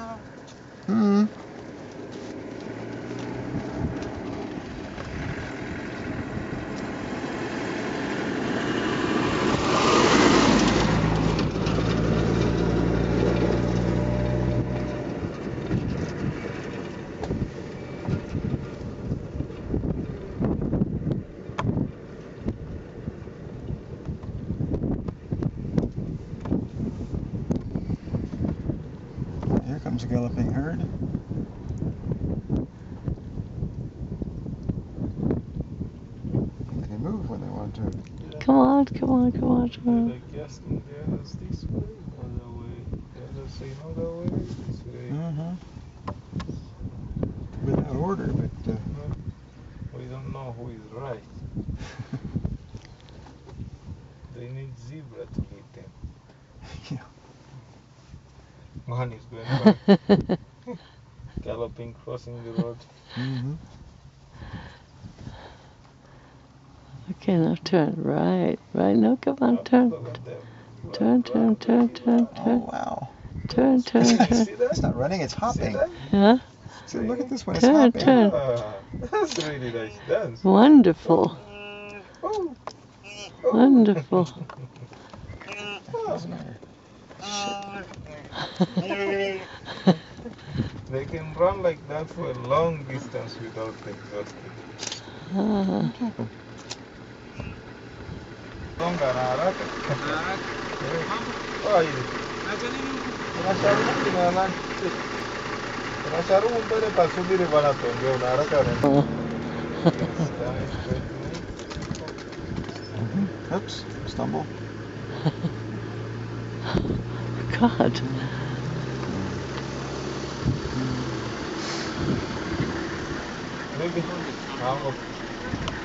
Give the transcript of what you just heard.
Hmm. Here comes a galloping herd. They can move when they want to. Come on, come on, come on, come on. Like asking the others this way, other way. The others say another way, this way. Without order, but We don't know who is right. They need zebra to lead them. yeah. One is going back, galloping, crossing the road. Okay, now turn. Right, right. No, come on, turn. Look at them. Turn, turn, turn, turn, Oh, turn. wow. Turn, turn, turn. See that? It's not running, it's hopping. See that? Huh? See, look at this one, it's Turn, hopping. turn. That's really nice dance. Wonderful. Oh. Wonderful. Doesn't matter. They can run like that for a long distance without exhausting. Oops, stumble. God. Maybe.